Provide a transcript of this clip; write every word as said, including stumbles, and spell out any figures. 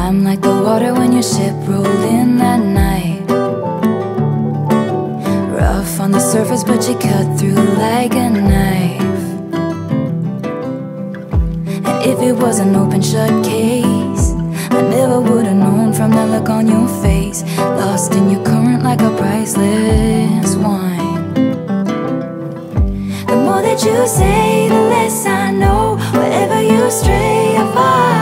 I'm like the water when your ship rolled in that night. Rough on the surface, but you cut through like a knife. And if it was an open shut case, I never would've known from that look on your face. Lost in your current like a priceless wine. The more that you say, the less I know. Wherever you stray, I find